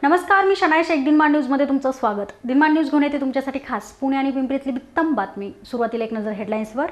नमस्कार, मी शनाय शेख. दिनमान न्यूजमध्ये तुमचं स्वागत. दिनमान न्यूज घेऊन येते तुमच्यासाठी खास पुणे आणि पिंपरीतली उत्तम बातमी. सुरुवातीला एक नजर हेडलाईन्सवर.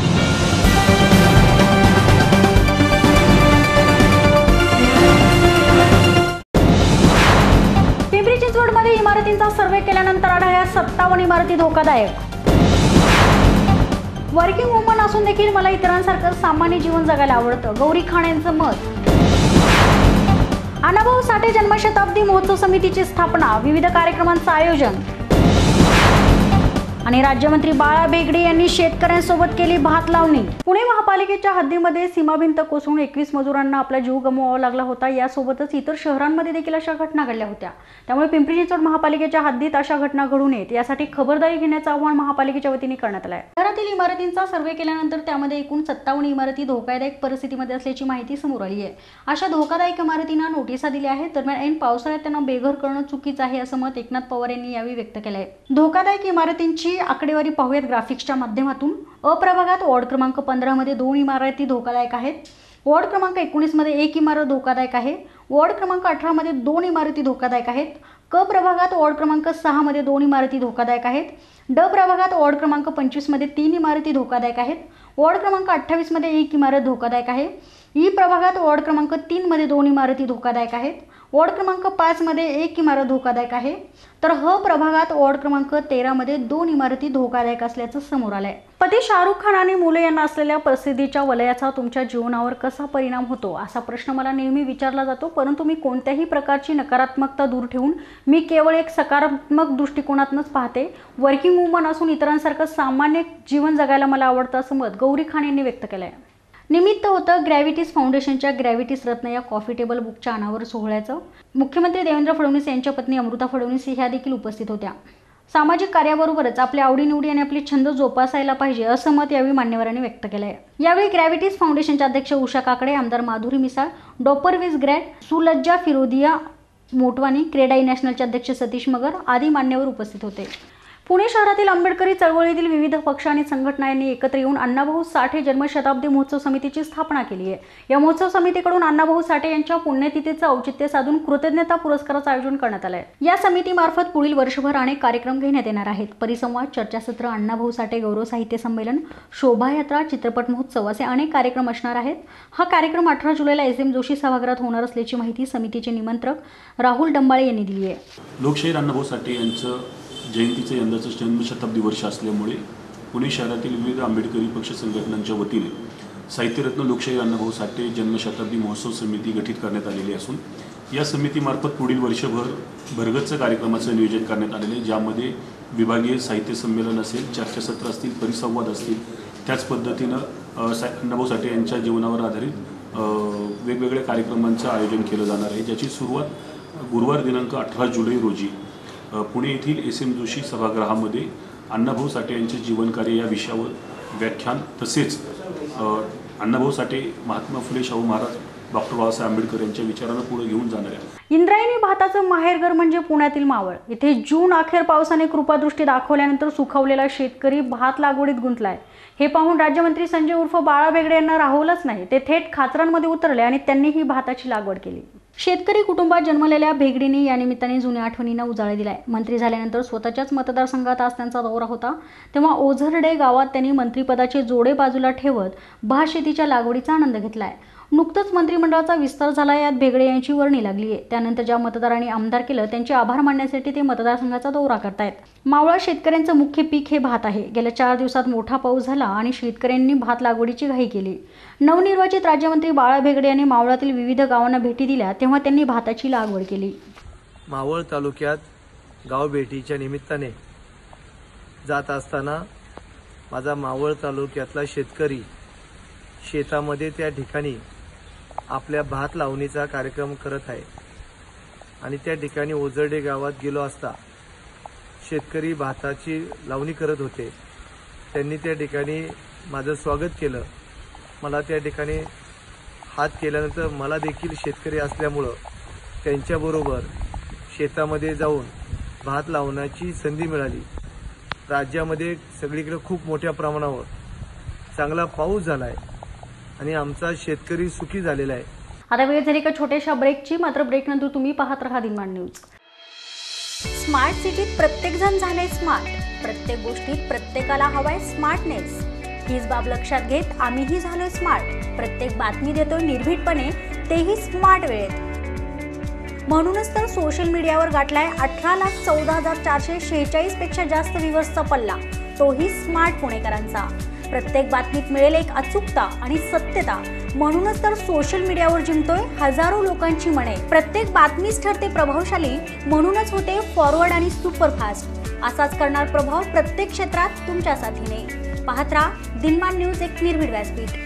पिंपरी चिंचवडमध्ये इमारतींचा सर्वे केल्यानंतर आढळल्या 57 इमारती धोकादायक. वर्किंग वुमन असून देखील मला इतरांसारखं सामान्य जीवन जगायला आवडतं, गौरी खान यांचं मत. अण्णाभाऊ साठे जन्मशताब्दी महोत्सव समितीची स्थापना, विविध कार्यक्रमांचं आयोजन. आणि राज्यमंत्री बाळा बेगडे यांनी शेतकऱ्यांसोबत केली भात लावणी. पुणे महापालिकेच्या हद्दीमध्ये सीमाभिंत कोसळून 21 मजुरांना आपला जीव गमवावा लागला होता. यासोबतच इतर शहरांमध्ये देखील अशा घटना घडल्या होत्या. त्यामुळे पिंपरी चिंचवड महापालिकेच्या हद्दीत अशा घटना घडू नयेत यासाठी खबरदारी घेण्याचं आवाहन महापालिकेच्या वतीने करण्यात आलं आहे. शहरातील इमारतींचा सर्वे केल्यानंतर त्यामध्ये एकूण 57 इमारती धोकादायक परिस्थितीमध्ये असल्याची माहिती समोर आली आहे. अशा धोकादायक इमारतींना नोटिसा दिल्या आहेत. दरम्यान ऐन पावसाळ्यात त्यांना बेघर करणं चुकीचं आहे असं मत एकनाथ पवार यांनी यावेळी व्यक्त केलं आहे. धोकादायक इमारतींची आकडेवारी पाहूयात ग्राफिक्सच्या माध्यमातून. अप्रभागात वॉर्ड क्रमांक 15 मध्ये 2 इमारती धोकादायक आहेत. वॉर्ड क्रमांक 19 मध्ये 1 इमारत धोकादायक आहे. वॉर्ड क्रमांक 18 मध्ये 2 इमारती धोकादायक आहेत. क प्रभागात वॉर्ड क्रमांक 6 मध्ये 2 इमारती धोकादायक आहेत. ड प्रभागात वॉर्ड क्रमांक 25 मध्ये 3 इमारती धोकादायक आहेत. वॉर्ड क्रमांक 28 मध्ये 1 इमारत धोकादायक आहे. ई प्रभागात वॉर्ड क्रमांक 3 मध्ये 2 इमारती धोकादायक आहेत. वॉर्ड क्रमांक 5 मध्ये 1 इमारत धोकादायक आहे. तर ह प्रभागात वॉर्ड क्रमांक 13 मध्ये 2 इमारती धोकादायक असल्याचं समोर आलंय. पती शाहरुख खान आणि मुले यांना असलेल्या प्रसिद्धीच्या वलयाचा तुमच्या जीवनावर कसा परिणाम होतो असा प्रश्न मला नेहमी विचारला जातो. परंतु मी कोणत्याही प्रकारची नकारात्मकता दूर ठेवून मी केवळ एक सकारात्मक दृष्टिकोनातूनच पाहते. वर्किंग वुमन असून इतरांसारखं सामान्य जीवन जगायला मला आवडतं असं मत गौरी खान यांनी व्यक्त केलंय. निमित्त होतं ग्रॅव्हिटीज फाउंडेशनच्या ग्रॅव्हिटीज रत्न या कॉफी टेबल बुकच्या अनावर सोहळ्याचं. मुख्यमंत्री देवेंद्र फडणवीस यांच्या पत्नी अमृता फडणवीस ह्या देखील उपस्थित होत्या. सामाजिक कार्याबरोबरच आपल्या आवडीनिवडी आणि आपले छंद जोपासायला पाहिजे असं मत यावेळी मान्यवरांनी व्यक्त केलंय. यावेळी ग्रॅव्हिटीज फाउंडेशनच्या अध्यक्ष उषा काकडे, आमदार माधुरी मिसाळ, डॉपरवीज ग्रॅट, सुलज्जा फिरोदिया मोटवानी, क्रेडाई नॅशनलचे अध्यक्ष सतीश मगर आदी मान्यवर उपस्थित होते. पुणे शहरातील आंबेडकरी चळवळीतील विविध पक्ष आणि संघटना यांनी एकत्र येऊन अण्णाभाऊ साठे जन्मशताब्दी महोत्सव समितीची स्थापना केली आहे. या महोत्सव समितीकडून अण्णाभाऊ साठे यांच्या पुण्यतिथीचं औचित्य साधून कृतज्ञता पुरस्काराचं आयोजन करण्यात आलं आहे. या समितीमार्फत पुढील वर्षभर अनेक कार्यक्रम घेण्यात येणार आहेत. परिसंवाद, चर्चासत्र, अण्णाभाऊ साठे गौरव साहित्य संमेलन, शोभायात्रा, चित्रपट महोत्सव असे अनेक कार्यक्रम असणार आहेत. हा कार्यक्रम 18 जुलैला SM जोशी सभागृहात होणार असल्याची माहिती समितीचे निमंत्रक राहुल डंबाळे यांनी दिली आहे. लोकशाहीर अण्णाभाऊ साठे यांचं जयंतीचं यंदाचं जन्मशताब्दी वर्ष असल्यामुळे पुणे शहरातील विविध आंबेडकरी पक्ष संघटनांच्या वतीने साहित्यरत्न लोकशाहीर अण्णाभाऊ साठे जन्मशताब्दी महोत्सव समिती गठीत करण्यात आलेली असून या समितीमार्फत पुढील वर्षभर भरगच्च कार्यक्रमाचं नियोजन करण्यात आलेलं आहे. ज्यामध्ये विभागीय साहित्य संमेलन असेल, चर्चासत्र असतील, परिसंवाद असतील, त्याच पद्धतीनं अण्णाभाऊ साठे यांच्या जीवनावर आधारित वेगवेगळ्या कार्यक्रमांचं आयोजन केलं जाणार आहे. ज्याची सुरुवात गुरुवार दिनांक 18 जुलै रोजी पुणे येथील SM जोशी सभागृहामध्ये अण्णाभाऊ साठे यांचे जीवनकार्य या विषयावर व्याख्यान तसेच अण्णाभाऊ साठे, महात्मा फुले शाहू महाराज, डॉक्टर बाबासाहेब आंबेडकर यांच्या विचारांना पुढे घेऊन जाणार आहे. इंद्रायणी भाताचं माहेरघर म्हणजे पुण्यातील मावळ. इथे जून अखेर पावसाने कृपादृष्टी दाखवल्यानंतर सुखावलेला शेतकरी भात लागवडीत गुंतलाय. हे पाहून राज्यमंत्री संजय उर्फ बाळा बेगडे यांना राहवलंच नाही. ते थेट खाचरांमध्ये उतरले आणि त्यांनी ही भाताची लागवड केली. शेतकरी कुटुंबात जन्मलेल्या बेगडेंनी या निमित्ताने जुन्या आठवणींना उजाळा दिलाय. मंत्री झाल्यानंतर स्वतःच्याच मतदारसंघात आज त्यांचा दौरा होता. तेव्हा ओझरडे गावात त्यांनी मंत्रिपदाचे जोडे बाजूला ठेवत भात शेतीच्या लागवडीचा आनंद घेतलाय. नुकतंच मंत्रिमंडळाचा विस्तार झाला, यात बेगडे यांची वर्णी लागली आहे. त्यानंतर ज्या मतदारांनी आमदार केलं त्यांचे आभार मानण्यासाठी ते मतदारसंघाचा दौरा करतायत. मावळा शेतकऱ्यांचं मुख्य पीक हे भात आहे. गेल्या 4 दिवसात मोठा पाऊस झाला आणि शेतकऱ्यांनी भात लागवडीची घाई केली. नवनिर्वाचित राज्यमंत्री बाळा बेगडे यांनी मावळातील विविध गावांना भेटी दिल्या तेव्हा त्यांनी भाताची लागवड केली. मावळ तालुक्यात गाव भेटीच्या निमित्ताने जात असताना माझा मावळ तालुक्यातला शेतकरी शेतामध्ये त्या ठिकाणी आपल्या भात लावणीचा कार्यक्रम करत आहे आणि त्या ठिकाणी ओझरडे गावात गेलो असता शेतकरी भाताची लावणी करत होते. त्यांनी त्या ठिकाणी माझं स्वागत केलं. मला त्या ठिकाणी हात केल्यानंतर मला देखील शेतकरी असल्यामुळं त्यांच्याबरोबर शेतामध्ये जाऊन भात लावण्याची संधी मिळाली. राज्यामध्ये सगळीकडे खूप मोठ्या प्रमाणावर चांगला पाऊस झाला आहे आणि आमचा शेतकरी सुखी झालेला आहे. आता वेळ झाली का छोट्याशा ब्रेकची. मात्र ब्रेकनंतर तुम्ही पाहत राहा दिनमान न्यूज. स्मार्ट सिटीत प्रत्येकजण झाले स्मार्ट. प्रत्येक गोष्टीत प्रत्येकाला हवाय स्मार्टनेस. हीच बाब लक्षात घेत आम्हीही झालोय स्मार्ट. प्रत्येक बातमी देतोय निर्भीडपणे, तेही स्मार्ट वेळेत. म्हणूनच तर सोशल मीडियावर गाठलाय 18,14,446 पेक्षा जास्त व्ह्यूअर्सचा पल्ला, तोही स्मार्ट पुणेकरांचा. प्रत्येक बातमीत मिळेल एक अचूकता आणि सत्यता. म्हणूनच तर सोशल मीडियावर जिंकतोय हजारो लोकांची मने. प्रत्येक बातमीच ठरते प्रभावशाली, म्हणूनच होते फॉरवर्ड आणि सुपरफास्ट. असाच करणार प्रभाव प्रत्येक क्षेत्रात तुमच्या साथीने. पाहत राहा दिनमान न्यूज, एक निर्भीड व्यासपीठ.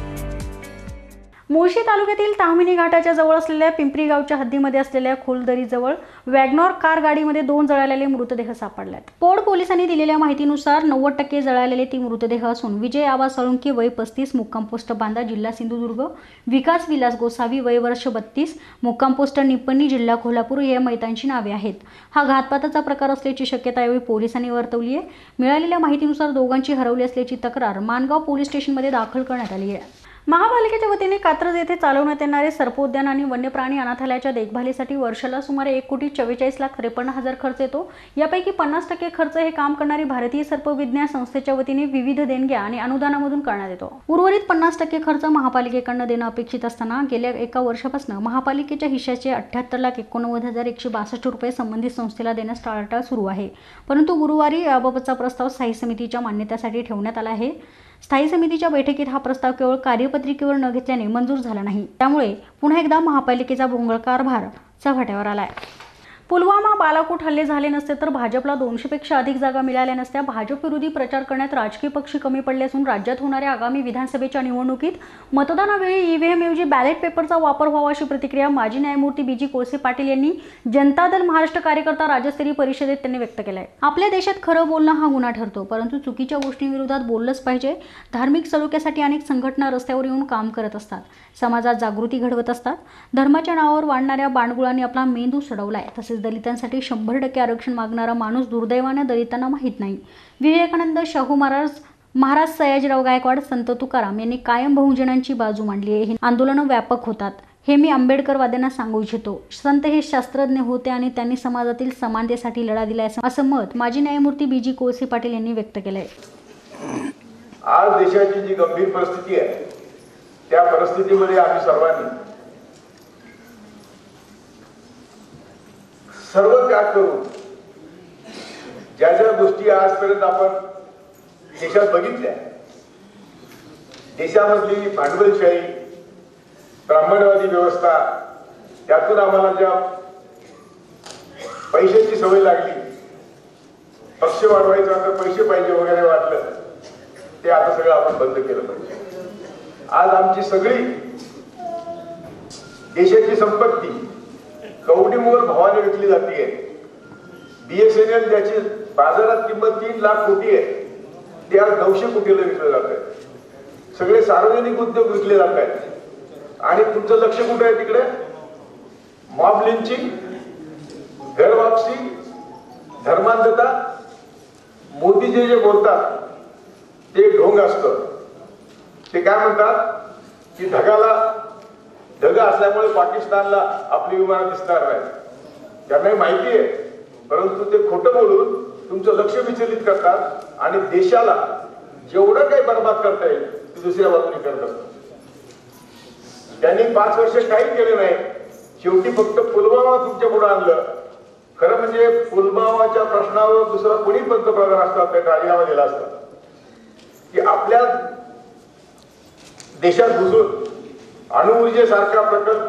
मुळशी तालुक्यातील ताम्हिणी घाटाच्या जवळ असलेल्या पिंपरी गावच्या हद्दीमध्ये असलेल्या खोलदरीजवळ वॅगनॉर कार गाडीमध्ये 2 जळालेले मृतदेह सापडलेत. पोड पोलिसांनी दिलेल्या माहितीनुसार 90% जळालेले ती मृतदेह असून विजय आबा साळुंके वय 35 मुक्काम पोस्ट बांदा जिल्हा सिंधुदुर्ग, विकास विलास गोसावी वय वर्ष 32 मुक्काम पोस्ट निप्पणी जिल्हा कोल्हापूर या मैतांची नावे आहेत. हा घातपाताचा प्रकार असल्याची शक्यता यावेळी पोलिसांनी वर्तवली आहे. मिळालेल्या माहितीनुसार दोघांची हरवली असल्याची तक्रार मानगाव पोलीस स्टेशनमध्ये दाखल करण्यात आली आहे. महापालिकेच्या वतीने कात्रज येथे चालवण्यात येणारे सर्पोद्यान आणि वन्यप्राणी अनाथालयाच्या देखभालीसाठी वर्षाला सुमारे 1,44,53,000 खर्च येतो. यापैकी 50% खर्च हे काम करणारी भारतीय सर्पविज्ञान संस्थेच्या वतीने विविध देणग्या आणि अनुदानामधून करण्यात येतो. उर्वरित 50% खर्च महापालिकेकडून देणं अपेक्षित असताना गेल्या 1 वर्षापासून महापालिकेच्या हिश्श्याचे 78,89,162 रुपये संबंधित संस्थेला देण्यास टाळाटाळ सुरू आहे. परंतु गुरुवारी याबाबतचा प्रस्ताव स्थायी समितीच्या मान्यतेसाठी ठेवण्यात आला आहे. स्थायी समितीच्या बैठकीत हा प्रस्ताव केवळ कार्यपत्रिकेवर न घेतल्याने मंजूर झाला नाही. त्यामुळे पुन्हा एकदा महापालिकेचा भोंगळ कारभार चव्हाट्यावर आलाय. पुलवामा बालाकोट हल्ले झाले नसते तर भाजपला 200 पेक्षा अधिक जागा मिळाल्या नसत्या. भाजप विरोधी प्रचार करण्यात राजकीय पक्ष कमी पडले असून राज्यात होणाऱ्या आगामी विधानसभेच्या निवडणुकीत मतदानावेळी ईव्हीएम ऐवजी बॅलेट पेपरचा वापर व्हावा अशी प्रतिक्रिया माजी न्यायमूर्ती बीजी कोळसे पाटील यांनी जनता दल महाराष्ट्र कार्यकर्ता राज्यस्तरीय परिषदेत त्यांनी व्यक्त केलं आहे. आपल्या देशात खरं बोलणं हा गुन्हा ठरतो, परंतु चुकीच्या गोष्टींविरोधात बोललंच पाहिजे. धार्मिक सलोख्यासाठी अनेक संघटना रस्त्यावर येऊन काम करत असतात, समाजात जागृती घडवत असतात. धर्माच्या नावावर वाढणाऱ्या बाणगुळांनी आपला मेंदू सडवलाय. तसेच दलितांसाठी 100% आरक्षण मागणारा माणूस दुर्दैवाने दलितांना माहीत नाही. विवेकानंद, शाहू महाराज सयाजीराव गायकवाड, संत तुकाराम यांनी कायम बहुजनांची बाजू मांडली आहे. ही आंदोलनं व्यापक होतात हे मी आंबेडकरवाद्यांना सांगू इच्छितो. संत हे शास्त्रज्ञ होते आणि त्यांनी समाजातील समानतेसाठी लढा दिलाय असं मत माजी न्यायमूर्ती बीजी कोळसे पाटील यांनी व्यक्त केलंय. आज देशाची जी गंभीर परिस्थिती आहे त्या परिस्थितीमध्ये आम्ही सर्वांनी सर्व त्याग करून ज्या ज्या गोष्टी आजपर्यंत आपण देशात बघितल्या, देशामधली भांडवलशाही, ब्राह्मणवादी व्यवस्था, त्यातून आम्हाला ज्या पैशाची सवय लागली, पक्ष वाढवायचा तर पैसे पाहिजे वगैरे वाटलं, ते आता सगळं आपण बंद केलं पाहिजे. आज आमची सगळी देशाची संपत्ती कवडीमोल भावाने विकली जाते. BSNL ज्याची बाजारात किंमत 3 लाख कोटी आहे ते आज 900 कोटीला विकलं जात आहे. सगळे सार्वजनिक उद्योग विकले जात आहेत. आणि तुमचं लक्ष कुठे आहे? तिकडे मॉब लिंचिंग, घरवापसी, धर्मांधता. मोदी जे बोलतात ते ढोंग असतं. ते काय म्हणतात की ढगा असल्यामुळे पाकिस्तानला आपली विमानं दिसणार नाही. त्यांनाही माहिती आहे, परंतु ते खोटं बोलून तुमचं लक्ष विचलित करतात आणि देशाला जेवढं काही बर्बाद करता येईल ते दुसऱ्या बाजूने करत असतात. त्यांनी 5 वर्ष काही केले नाही. शेवटी फक्त पुलवामा तुमच्या पुढे आणलं. खरं म्हणजे पुलवामाच्या प्रश्नावर दुसरा कोणी पंतप्रधान असतात ते राजीनामा दिला असता की आपल्या देशात घुसून अणुऊर्जेसारखा प्रकल्प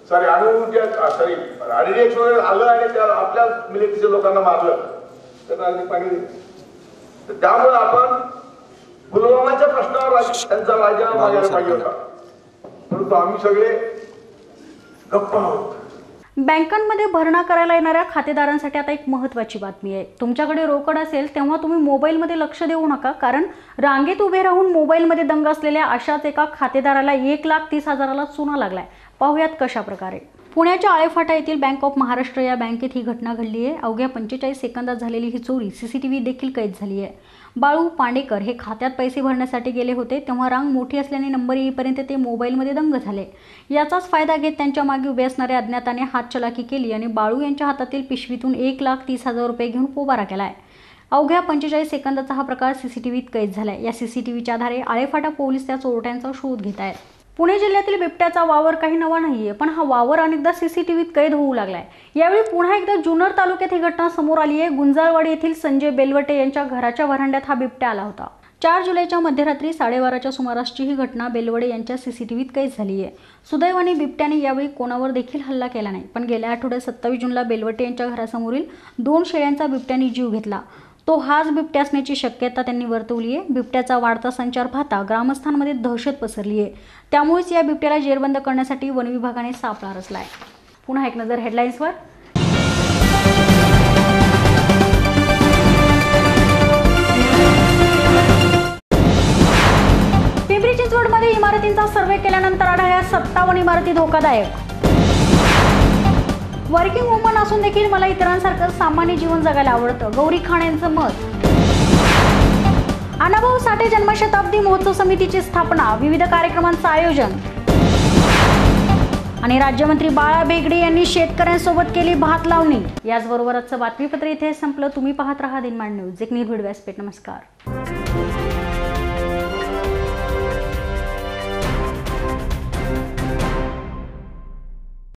रेडिएक्शन आलं आणि त्या आपल्या मिलिटरीच्या लोकांना मारलं तर पाणी. त्यामुळे आपण पुलवामाच्या प्रश्नावर त्यांचा राजीनामा मागायला पाहिजे होता, परंतु आम्ही सगळे गप्प आहोत. बँकांमध्ये भरणा करायला येणाऱ्या खातेदारांसाठी आता एक महत्त्वाची बातमी आहे. तुमच्याकडे रोकड असेल तेव्हा तुम्ही मोबाईलमध्ये लक्ष देऊ नका, कारण रांगेत उभे राहून मोबाईलमध्ये दंग असलेल्या अशाच एका खातेदाराला 1,30,000ला चुना लागलाय. पाहुयात कशा प्रकारे. पुण्याच्या आळेफाटा येथील बँक ऑफ महाराष्ट्र या बँकेत ही घटना घडली आहे. अवघ्या 45 सेकंदात झालेली ही चोरी CCTV देखील कैद झाली आहे. बाळू पांडेकर हे खात्यात पैसे भरण्यासाठी गेले होते तेव्हा रांग मोठी असल्याने नंबर येईपर्यंत ते मोबाईलमध्ये दंग झाले। याचाच फायदा घेत त्यांच्या मागे उभे असणाऱ्या अज्ञाताने हातचलाकी केली आणि बाळू यांच्या हातातील पिशवीतून 1,30,000 रुपये घेऊन पोबारा केलाय। अवघ्या 45 सेकंदाचा हा प्रकार सीसीटीव्हीत कैद झालाय। या सीसीटीव्हीच्या आधारे आळेफाटा पोलीस त्या चोरट्यांचा शोध घेत आहेत। पुणे जिल्ह्यातील बिबट्याचा वावर काही नवा नाहीये, पण हा वावर अनेकदा सीसीटीव्हीत कैद होऊ लागलाय। यावेळी पुन्हा एकदा जुन्नर तालुक्यात ही घटना समोर आली आहे। गुंजाळवाडी येथील संजय बेलवटे यांच्या घराच्या व्हरांड्यात हा बिबट्या आला होता। 4 जुलैच्या मध्यरात्री 12:30च्या सुमारासची ही घटना बेलवडे यांच्या सीसीटीव्हीत कैद झाली आहे। सुदैवाने बिबट्याने यावेळी कोणावर देखील हल्ला केला नाही, पण गेल्या आठवड्यात 27 जूनला बेलवटे यांच्या घरासमोरील 2 शेळ्यांचा बिबट्याने जीव घेतला। तो हाच बिबट्या असण्याची शक्यता त्यांनी वर्तवली आहे। बिबट्याचा वाढता संचार पाहता ग्रामस्थांमध्ये दहशत पसरली आहे। त्यामुळेच या बिबट्याला जेरबंद करण्यासाठी वन विभागाने सापळा रचलाय। पुन्हा एक नजर हेडलाईन्सवर। पिंपरी चिंचवडमध्ये इमारतींचा सर्वे केल्यानंतर आढळल्या 57 इमारती धोकादायक। वर्किंग वुमन असून देखील मला इतरांसारखं सामान्य जीवन जगायला आवडतं, गौरी खान यांचं मत। अण्णाभाऊ साठे जन्मशताब्दी महोत्सव समितीची स्थापना, विविध कार्यक्रमांचं आयोजन। आणि राज्यमंत्री बाळा बेगडे यांनी शेतकऱ्यांसोबत केली भात लावणी। याचबरोबर आजचं बातमीपत्र इथे संपलं। तुम्ही पाहत रहा दिनमान न्यूज, एक निर्भीड व्यासपीठ। नमस्कार।